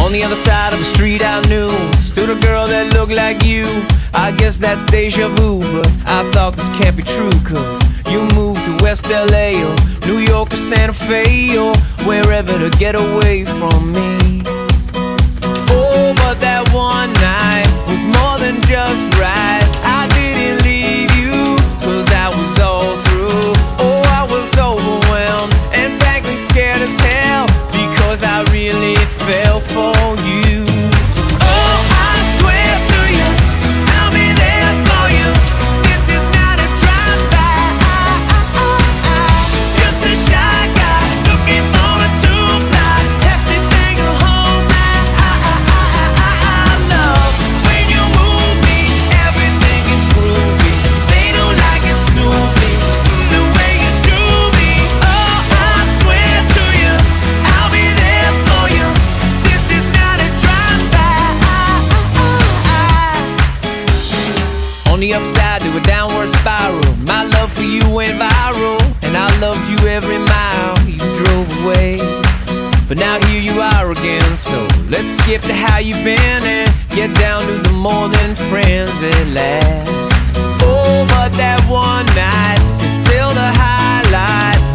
On the other side of the street I knew stood a girl that looked like you. I guess that's deja vu, but I thought this can't be true, cause you moved to West LA or New York or Santa Fe or wherever to get away from me. Oh, but that one night was more than just right. I didn't leave you, cause I was all through. Oh, I was overwhelmed and frankly scared as hell, because I really fell for you. Oh, I swear to you, I'll be there for you. This is not a drive-by, just a shy guy looking for a two-fly. Have to bring her home I love when you move me, everything is groovy. They don't like it, sue me, the way you do me. Oh, I swear to you, I'll be there for you. This is not a drive-by. On the upside to a downward spiral, my love for you went viral, and I loved you every mile you drove away. But now here you are again, so let's skip to how you've been and get down to the more than friends at last. Oh, but that one night is still the highlight.